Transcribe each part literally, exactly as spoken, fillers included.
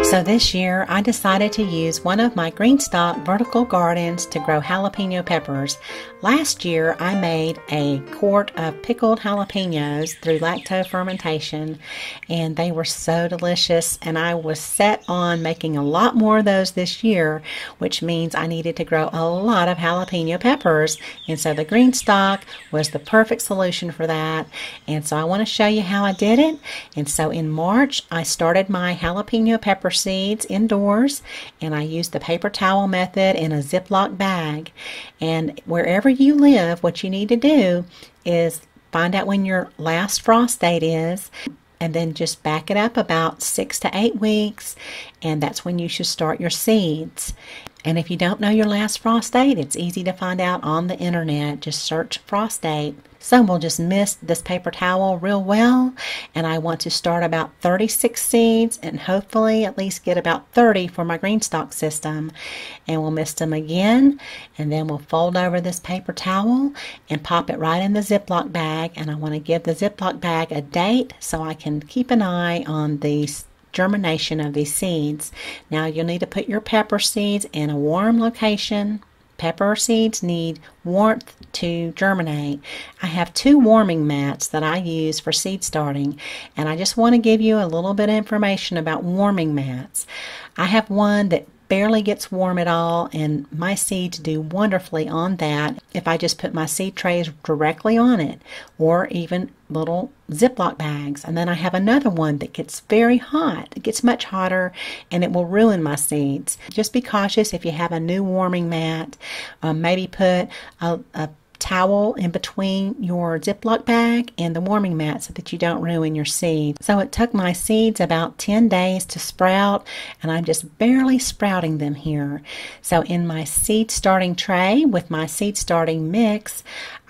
So this year I decided to use one of my Greenstalk vertical gardens to grow jalapeno peppers. Last year I made a quart of pickled jalapenos through lacto fermentation, and they were so delicious, and I was set on making a lot more of those this year, which means I needed to grow a lot of jalapeno peppers, and so the Greenstalk was the perfect solution for that. And so I want to show you how I did it. And so in March I started my jalapeno pepper seeds indoors, and I used the paper towel method in a Ziploc bag. And wherever you live, what you need to do is find out when your last frost date is, and then just back it up about six to eight weeks, and that's when you should start your seeds. And if you don't know your last frost date, it's easy to find out on the internet. Just search frost date. Some will just mist this paper towel real well, and I want to start about thirty-six seeds and hopefully at least get about thirty for my Greenstalk system. And we'll mist them again, and then we'll fold over this paper towel and pop it right in the Ziploc bag. And I want to give the Ziploc bag a date so I can keep an eye on the germination of these seeds. Now you'll need to put your pepper seeds in a warm location. Pepper seeds need warmth to germinate. I have two warming mats that I use for seed starting, and I just want to give you a little bit of information about warming mats. I have one that barely gets warm at all, and my seeds do wonderfully on that if I just put my seed trays directly on it, or even little Ziploc bags. And then I have another one that gets very hot. It gets much hotter, and it will ruin my seeds. Just be cautious if you have a new warming mat. Um, maybe put a, a towel in between your Ziploc bag and the warming mat so that you don't ruin your seeds. So it took my seeds about ten days to sprout, and I'm just barely sprouting them here. So in my seed starting tray with my seed starting mix,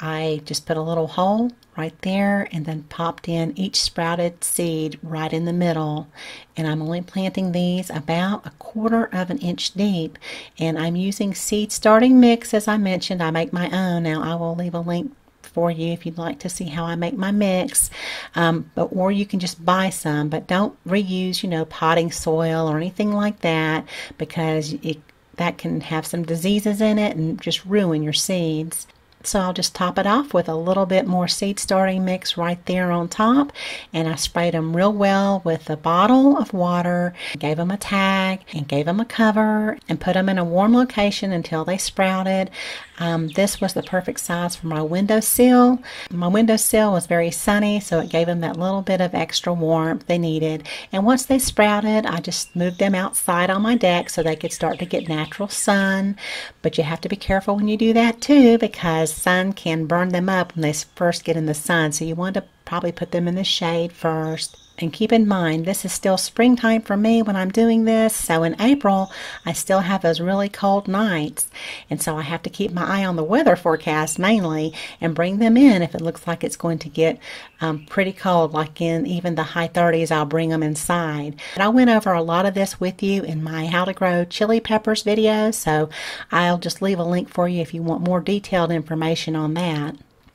I just put a little hole right there and then popped in each sprouted seed right in the middle. And I'm only planting these about a quarter of an inch deep, and I'm using seed starting mix. As I mentioned, I make my own. Now I will leave a link for you if you'd like to see how I make my mix, um, but or you can just buy some, but don't reuse you know potting soil or anything like that, because it, that can have some diseases in it and just ruin your seeds. So I'll just top it off with a little bit more seed starting mix right there on top, and I sprayed them real well with a bottle of water, gave them a tag and gave them a cover, and put them in a warm location until they sprouted. Um, this was the perfect size for my windowsill. My windowsill was very sunny, so it gave them that little bit of extra warmth they needed. And once they sprouted, I just moved them outside on my deck so they could start to get natural sun. But you have to be careful when you do that too, because sun can burn them up when they first get in the sun. So you want to probably put them in the shade first. And keep in mind, this is still springtime for me when I'm doing this. So in April, I still have those really cold nights. And so I have to keep my eye on the weather forecast mainly and bring them in if it looks like it's going to get um, pretty cold, like in even the high thirties, I'll bring them inside. And I went over a lot of this with you in my How to Grow Chili Peppers video. So I'll just leave a link for you if you want more detailed information on that.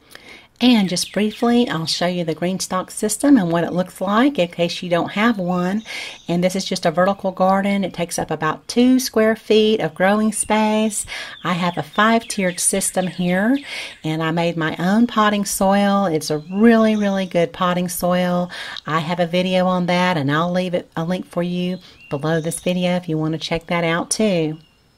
And just briefly, I'll show you the Greenstalk system and what it looks like in case you don't have one. And this is just a vertical garden. It takes up about two square feet of growing space. I have a five-tiered system here, and I made my own potting soil. It's a really, really good potting soil. I have a video on that, and I'll leave it a link for you below this video if you want to check that out too.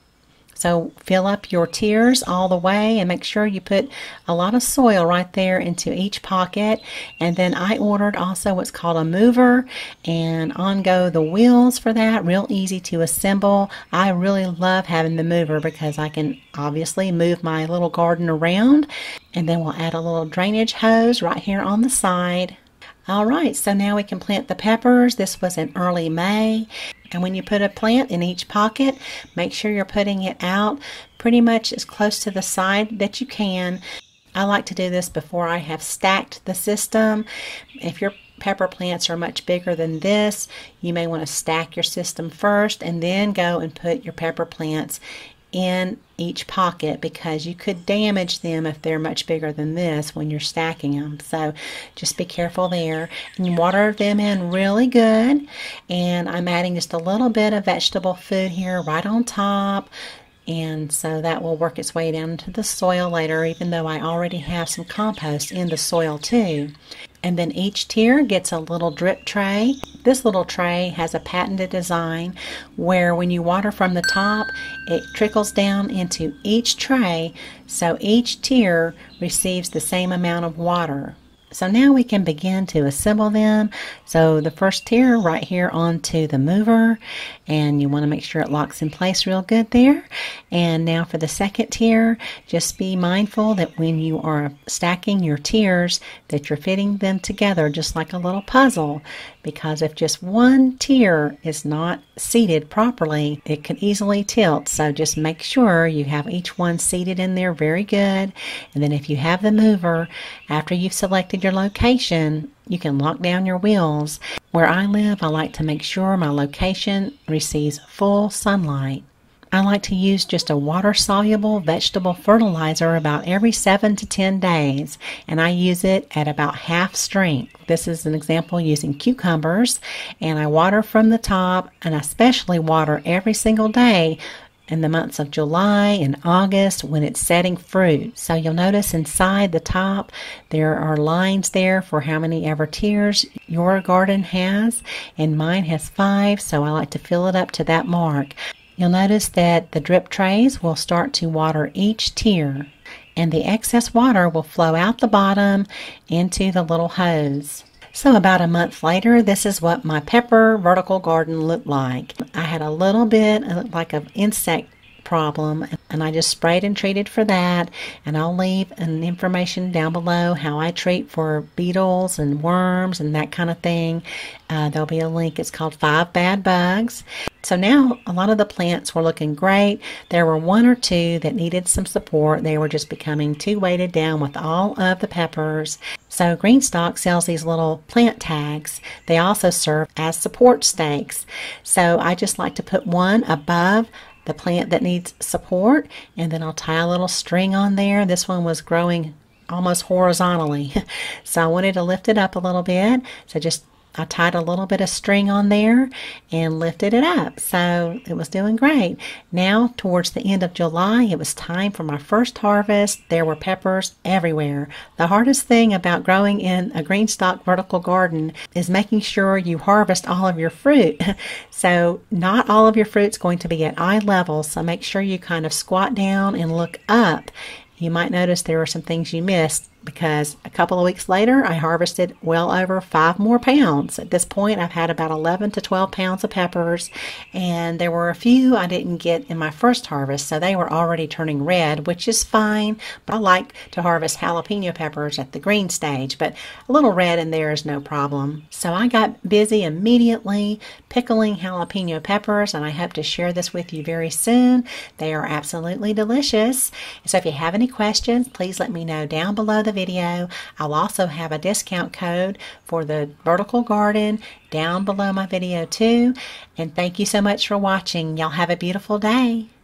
So fill up your tiers all the way and make sure you put a lot of soil right there into each pocket. And then I ordered also what's called a mover, and on go the wheels for that. Real easy to assemble. I really love having the mover because I can obviously move my little garden around. And then we'll add a little drainage hose right here on the side. Alright, so now we can plant the peppers. This was in early May. And when you put a plant in each pocket, make sure you're putting it out pretty much as close to the side that you can. I like to do this before I have stacked the system. If your pepper plants are much bigger than this, you may want to stack your system first and then go and put your pepper plants in each pocket because you could damage them if they're much bigger than this when you're stacking them. So just be careful there. And you water them in really good. And I'm adding just a little bit of vegetable food here right on top. And so that will work its way down into the soil later, even though I already have some compost in the soil too. And then each tier gets a little drip tray. This little tray has a patented design where when you water from the top, it trickles down into each tray, so each tier receives the same amount of water. So now we can begin to assemble them. So the first tier right here onto the mover, and you want to make sure it locks in place real good there. And now for the second tier, just be mindful that when you are stacking your tiers that you're fitting them together just like a little puzzle, because if just one tier is not seated properly, it can easily tilt. So just make sure you have each one seated in there very good. And then if you have the mover, after you've selected your location, you can lock down your wheels. Where I live, I like to make sure my location receives full sunlight. I like to use just a water-soluble vegetable fertilizer about every seven to ten days, and I use it at about half strength. This is an example using cucumbers, and I water from the top, and I especially water every single day in the months of July and August when it's setting fruit. So you'll notice inside the top there are lines there for how many ever tiers your garden has, and mine has five, so I like to fill it up to that mark. You'll notice that the drip trays will start to water each tier, and the excess water will flow out the bottom into the little hose. So about a month later, this is what my pepper vertical garden looked like. I had a little bit like an insect problem, and I just sprayed and treated for that, and I'll leave an information down below how I treat for beetles and worms and that kind of thing. Uh, there'll be a link. It's called Five Bad Bugs. So now a lot of the plants were looking great. There were one or two that needed some support. They were just becoming too weighted down with all of the peppers. So Greenstalk sells these little plant tags. They also serve as support stakes. So I just like to put one above the plant that needs support, and then I'll tie a little string on there. This one was growing almost horizontally, so I wanted to lift it up a little bit. So just I tied a little bit of string on there and lifted it up. So it was doing great. Now, towards the end of July, it was time for my first harvest. There were peppers everywhere. The hardest thing about growing in a Greenstalk vertical garden is making sure you harvest all of your fruit. So not all of your fruit's going to be at eye level, so make sure you kind of squat down and look up. You might notice there were some things you missed, because a couple of weeks later I harvested well over five more pounds. At this point I've had about eleven to twelve pounds of peppers, and there were a few I didn't get in my first harvest, so they were already turning red, which is fine, but I like to harvest jalapeno peppers at the green stage, but a little red in there is no problem. So I got busy immediately pickling jalapeno peppers, and I hope to share this with you very soon. They are absolutely delicious. So if you have any questions, please let me know down below the video. I'll also have a discount code for the vertical garden down below my video too. And thank you so much for watching. Y'all have a beautiful day.